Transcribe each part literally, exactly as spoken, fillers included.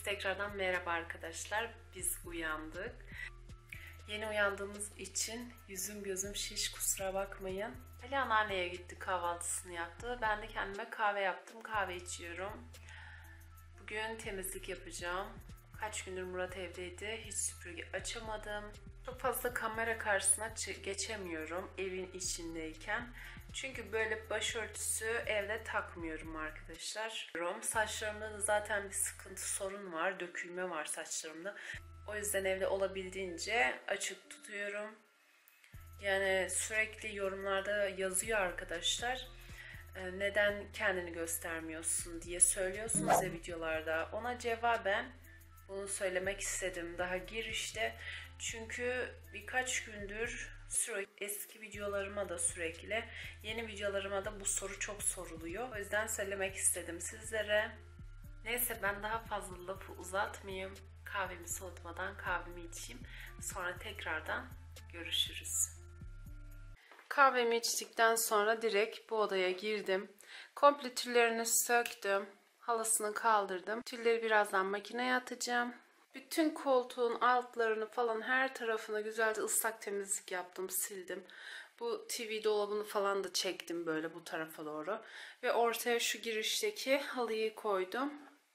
Tekrardan merhaba arkadaşlar. Biz uyandık. Yeni uyandığımız için yüzüm gözüm şiş, kusura bakmayın. Ali anneanneye gitti, kahvaltısını yaptı. Ben de kendime kahve yaptım. Kahve içiyorum. Bugün temizlik yapacağım. Kaç gündür Murat evdeydi. Hiç süpürge açamadım. Çok fazla kamera karşısına geçemiyorum evin içindeyken. Çünkü böyle başörtüsü evde takmıyorum arkadaşlar. Saçlarımda da zaten bir sıkıntı, sorun var. Dökülme var saçlarımda. O yüzden evde olabildiğince açık tutuyorum. Yani sürekli yorumlarda yazıyor arkadaşlar. Neden kendini göstermiyorsun diye söylüyorsunuz ya videolarda. Ona cevaben bunu söylemek istedim daha girişte. Çünkü birkaç gündür sürekli eski videolarıma da sürekli yeni videolarıma da bu soru çok soruluyor. O yüzden söylemek istedim sizlere. Neyse ben daha fazla lafı uzatmayayım. Kahvemi soğutmadan kahvemi içeyim. Sonra tekrardan görüşürüz. Kahvemi içtikten sonra direkt bu odaya girdim. Komple tüllerini söktüm. Halısını kaldırdım. Tülleri birazdan makineye atacağım. Bütün koltuğun altlarını falan her tarafına güzelce ıslak temizlik yaptım, sildim. Bu T V dolabını falan da çektim böyle bu tarafa doğru. Ve ortaya şu girişteki halıyı koydum.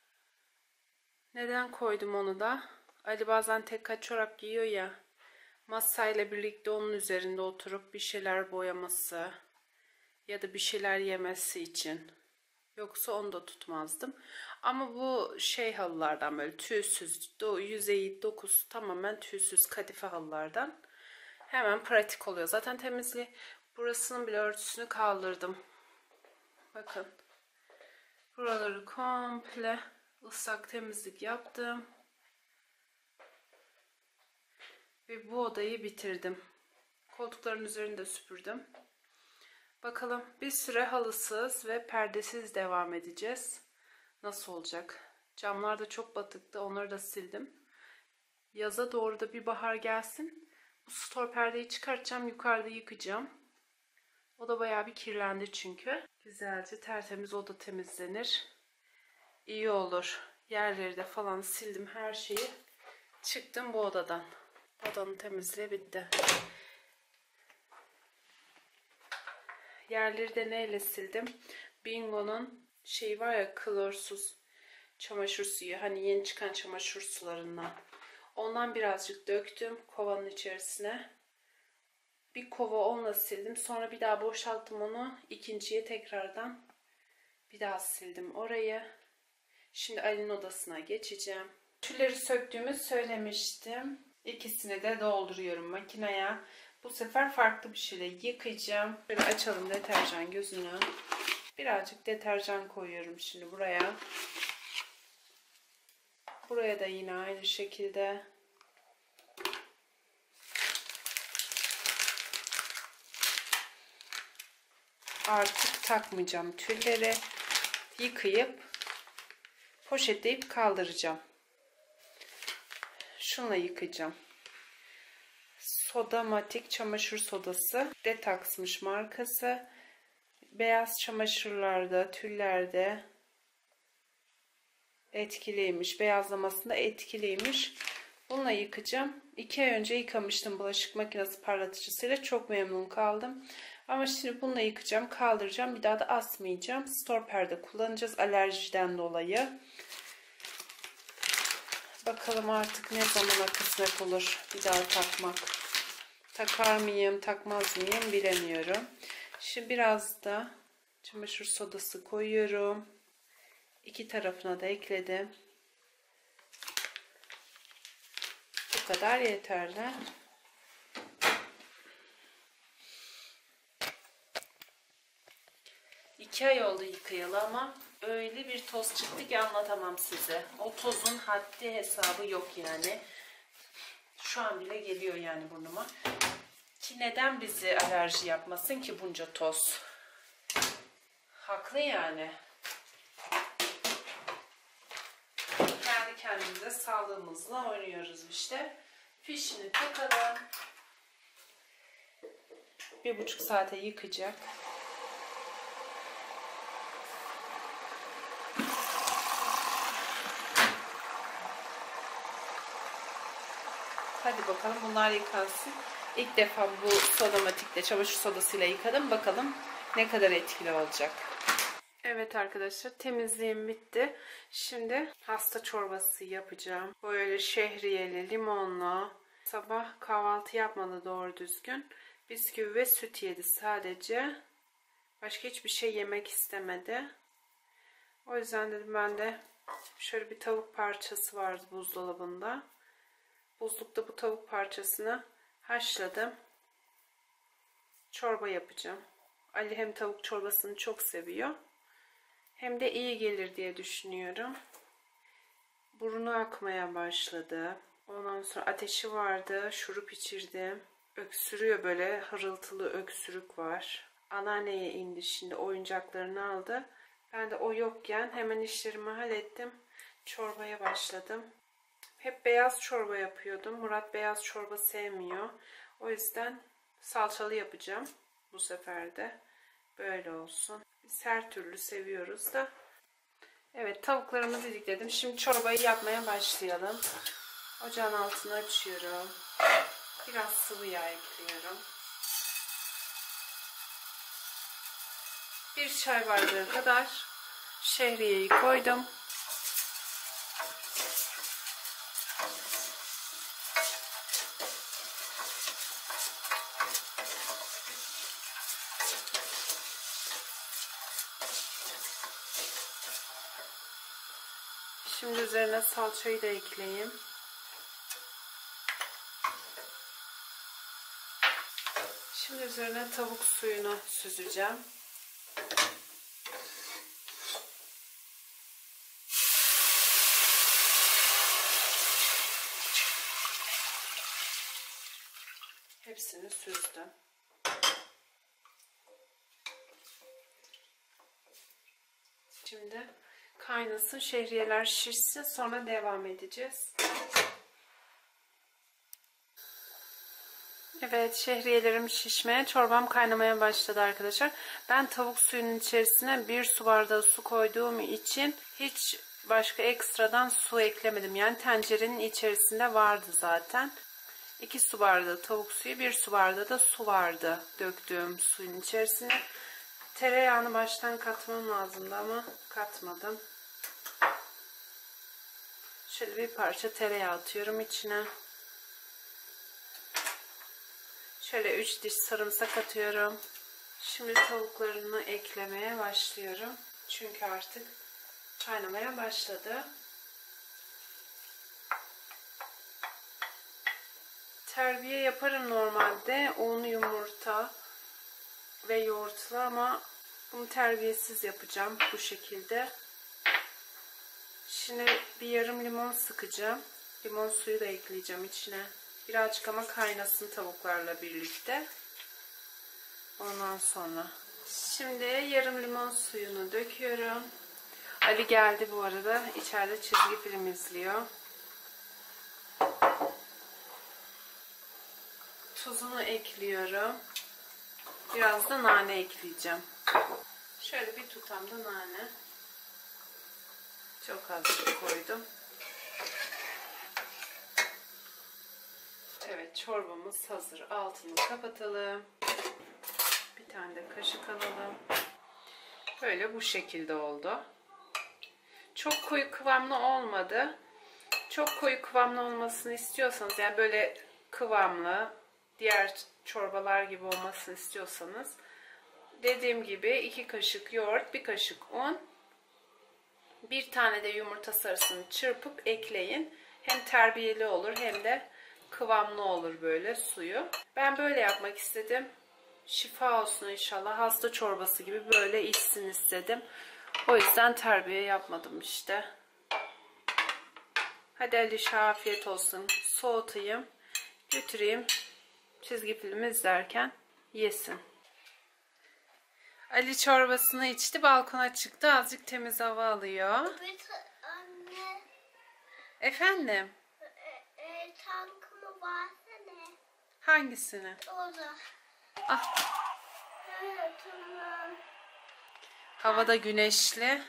Neden koydum onu da? Ali bazen tek kat çorap giyiyor ya. Masayla birlikte onun üzerinde oturup bir şeyler boyaması ya da bir şeyler yemesi için. Yoksa onu da tutmazdım. Ama bu şey halılardan böyle tüysüz, yüzeyi dokusu tamamen tüysüz kadife halılardan. Hemen pratik oluyor. Zaten temizliği burasının bile örtüsünü kaldırdım. Bakın. Buraları komple ıslak temizlik yaptım. Ve bu odayı bitirdim. Koltukların üzerinde süpürdüm. Bakalım bir süre halısız ve perdesiz devam edeceğiz. Nasıl olacak? Camlar da çok batıktı. Onları da sildim. Yaza doğru da bir bahar gelsin. Bu stor perdeyi çıkartacağım. Yukarıda yıkayacağım. O da bayağı bir kirlendi çünkü. Güzelce tertemiz oda temizlenir. İyi olur. Yerleri de falan sildim. Her şeyi. Çıktım bu odadan. Odanın temizliği bitti. Yerleri de neyle sildim? Bingo'nun şey var ya, klorsuz çamaşır suyu. Hani yeni çıkan çamaşır sularından. Ondan birazcık döktüm kovanın içerisine. Bir kova onunla sildim. Sonra bir daha boşalttım onu. İkinciye tekrardan bir daha sildim orayı. Şimdi Ali'nin odasına geçeceğim. Tülleri söktüğümü söylemiştim. İkisini de dolduruyorum makineye. Bu sefer farklı bir şeyle yıkayacağım. Böyle açalım deterjan gözünü. Birazcık deterjan koyuyorum şimdi buraya. Buraya da yine aynı şekilde. Artık takmayacağım tülleri. Yıkayıp poşetleyip kaldıracağım. Şunla yıkayacağım. Sodamatik çamaşır sodası. Detox'mış markası. Beyaz çamaşırlarda, tüllerde etkiliymiş. Beyazlamasında etkiliymiş. Bununla yıkayacağım. iki ay önce yıkamıştım bulaşık makinesi parlatıcısıyla. Çok memnun kaldım. Ama şimdi bununla yıkayacağım, kaldıracağım. Bir daha da asmayacağım. Stor perde kullanacağız alerjiden dolayı. Bakalım artık ne zamana kısmet olur bir daha takmak. Takar mıyım, takmaz mıyım bilemiyorum. Şimdi biraz da çamaşır sodası koyuyorum. İki tarafına da ekledim. Bu kadar yeterli. İki ay oldu yıkayalı ama öyle bir toz çıktı ki anlatamam size. O tozun haddi hesabı yok yani. Şu an bile geliyor yani burnuma. Ki neden bizi alerji yapmasın ki bunca toz? Haklı yani. Kendi kendimize sağlığımızla oynuyoruz işte. Fişini takalım. Bir buçuk saate yıkayacak. Hadi bakalım bunlar yıkansın. İlk defa bu sodamatikle, çamaşır sodasıyla yıkadım. Bakalım ne kadar etkili olacak. Evet arkadaşlar, temizliğim bitti. Şimdi hasta çorbası yapacağım. Böyle şehriyeli, limonlu. Sabah kahvaltı yapmadı doğru düzgün. Bisküvi ve süt yedi sadece. Başka hiçbir şey yemek istemedi. O yüzden dedim ben de şöyle bir tavuk parçası vardı buzdolabında. Buzlukta bu tavuk parçasını haşladım. Çorba yapacağım. Ali hem tavuk çorbasını çok seviyor, hem de iyi gelir diye düşünüyorum. Burnu akmaya başladı. Ondan sonra ateşi vardı. Şurup içirdim. Öksürüyor, böyle hırıltılı öksürük var. Anneanneye indi şimdi, oyuncaklarını aldı. Ben de o yokken hemen işlerimi hallettim. Çorbaya başladım. Hep beyaz çorba yapıyordum. Murat beyaz çorba sevmiyor. O yüzden salçalı yapacağım bu sefer de. Böyle olsun. Biz her türlü seviyoruz da. Evet, tavuklarımı didikledim. Şimdi çorbayı yapmaya başlayalım. Ocağın altını açıyorum. Biraz sıvı yağ ekliyorum. Bir çay bardağı kadar şehriyeyi koydum. Şimdi üzerine salçayı da ekleyeyim. Şimdi üzerine tavuk suyunu süzeceğim. Hepsini süzdüm. Şimdi kaynasın, şehriyeler şişsin, sonra devam edeceğiz. Evet, şehriyelerim şişmeye, çorbam kaynamaya başladı arkadaşlar. Ben tavuk suyunun içerisine bir su bardağı su koyduğum için hiç başka ekstradan su eklemedim. Yani tencerenin içerisinde vardı zaten. iki su bardağı tavuk suyu, bir su bardağı da su vardı döktüğüm suyun içerisine. Tereyağını baştan katmam lazımdı ama katmadım. Şöyle bir parça tereyağı atıyorum içine. Şöyle üç diş sarımsak atıyorum. Şimdi tavuklarını eklemeye başlıyorum. Çünkü artık kaynamaya başladı. Terbiye yaparım normalde. Un, yumurta ve yoğurtla, ama bunu terbiyesiz yapacağım bu şekilde. Şimdi bir yarım limon sıkacağım. Limon suyu da ekleyeceğim içine. Birazcık ama kaynasın tavuklarla birlikte. Ondan sonra. Şimdi yarım limon suyunu döküyorum. Ali geldi bu arada. İçeride çizgi film izliyor. Tuzunu ekliyorum. Biraz da nane ekleyeceğim. Şöyle bir tutam da nane. Çok az koydum. Evet, çorbamız hazır. Altını kapatalım. Bir tane de kaşık alalım. Böyle bu şekilde oldu. Çok koyu kıvamlı olmadı. Çok koyu kıvamlı olmasını istiyorsanız, yani böyle kıvamlı, diğer çorbalar gibi olmasını istiyorsanız, dediğim gibi iki kaşık yoğurt, bir kaşık un, bir tane de yumurta sarısını çırpıp ekleyin. Hem terbiyeli olur hem de kıvamlı olur böyle suyu. Ben böyle yapmak istedim. Şifa olsun inşallah. Hasta çorbası gibi böyle içsin istedim. O yüzden terbiye yapmadım işte. Hadi Alişe afiyet olsun. Soğutayım. Götüreyim. Çizgi film izlerken yesin. Ali çorbasını içti. Balkona çıktı. Azıcık temiz hava alıyor. Anne. Efendim? E, e, tankımı versene. Hangisini? Orada. Ah. Evet, tamam. Havada güneşli.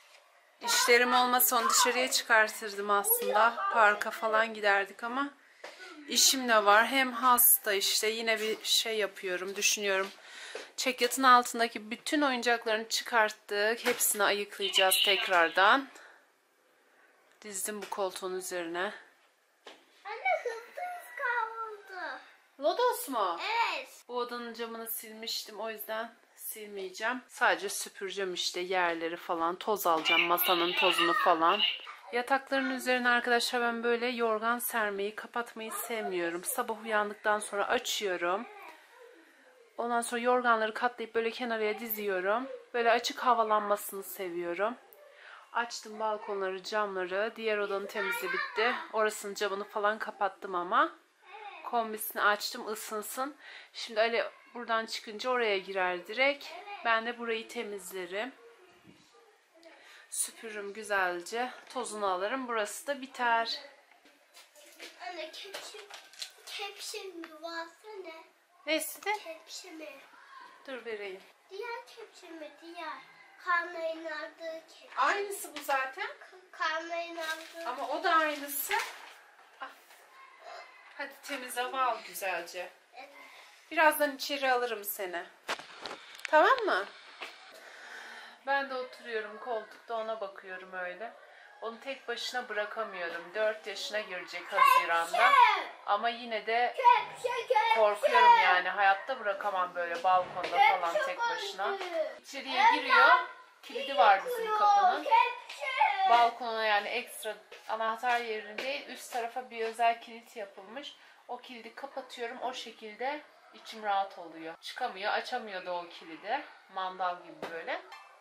İşlerim olmasa onu dışarıya çıkartırdım aslında. Parka falan giderdik ama işim de var. Hem hasta işte yine bir şey yapıyorum, düşünüyorum. Çekyatın altındaki bütün oyuncaklarını çıkarttık. Hepsini ayıklayacağız tekrardan. Dizdim bu koltuğun üzerine. Anne hırsız kaldı. Lodos mu? Evet. Bu odanın camını silmiştim, o yüzden silmeyeceğim. Sadece süpüreceğim işte yerleri falan. Toz alacağım, masanın tozunu falan. Yatakların üzerine arkadaşlar ben böyle yorgan sermeyi, kapatmayı sevmiyorum. Sabah uyandıktan sonra açıyorum. Ondan sonra yorganları katlayıp böyle kenarıya diziyorum. Böyle açık havalanmasını seviyorum. Açtım balkonları, camları. Diğer odanın temizliği bitti. Orasının camını falan kapattım ama. Kombisini açtım ısınsın. Şimdi Ali buradan çıkınca oraya girer direkt. Ben de burayı temizlerim. Süpürürüm güzelce. Tozunu alırım. Burası da biter. Anne kepçe, kepçe mi versene? Neyse de Kepçe mi? dur vereyim. Diğer kepçe mi? Diğer. Karnayın aldığı kepçe. Aynısı bu zaten. Karnayın aldığı. Ama o da aynısı. Ah. Hadi temiz hava al güzelce. Evet. Birazdan içeri alırım seni. Tamam mı? Ben de oturuyorum koltukta, ona bakıyorum öyle. Onu tek başına bırakamıyorum. dört yaşına girecek Haziran'da. Ama yine de Kepçe, kepçe. korkuyorum yani. Hayatta bırakamam böyle balkonda falan tek başına. İçeriye giriyor. Kilidi var bizim kapının. Kepçe. Balkona yani ekstra anahtar yerine değil, üst tarafa bir özel kilit yapılmış. O kilidi kapatıyorum. O şekilde içim rahat oluyor. Çıkamıyor, açamıyor da o kilidi. Mandal gibi böyle.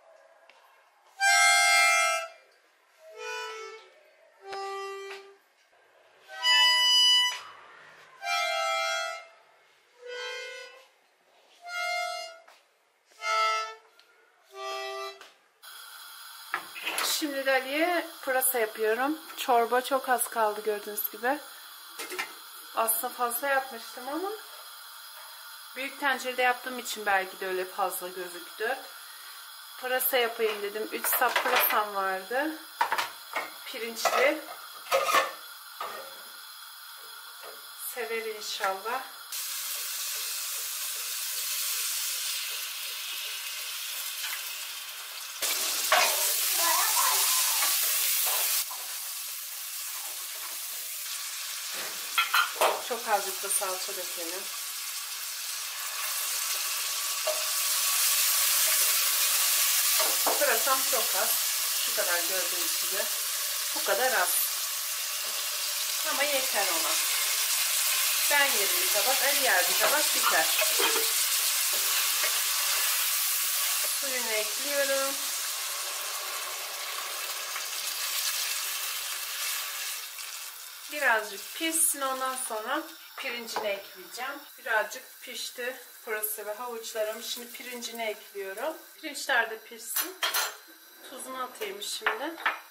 Şimdi de Ali'ye pırasa yapıyorum. Çorba çok az kaldı gördüğünüz gibi. Aslında fazla yapmıştım ama büyük tencerede yaptığım için belki de öyle fazla gözüktü. Pırasa yapayım dedim. üç sap pırasam vardı. Pirinçli. Sever inşallah. Çok azıcık da salça dökelim. Pırasam çok az. Şu kadar gördüğünüz gibi. Bu kadar az. Ama yeter ona. Ben yerim bir tabak, Ali yer bir tabak, biter. Suyunu ekliyorum. Birazcık pişsin, ondan sonra pirincini ekleyeceğim. Birazcık pişti pırasa ve havuçlarım. Şimdi pirincini ekliyorum. Pirinçler de pişsin. Tuzunu atayım şimdi.